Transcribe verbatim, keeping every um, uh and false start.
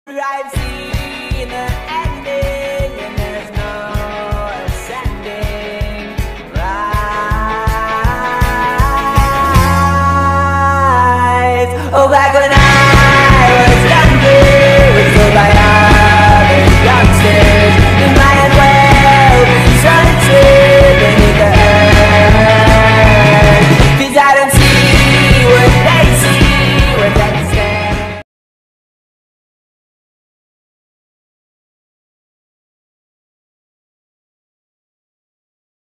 I've seen the ending and there's no ascending. Right. Oh, back when I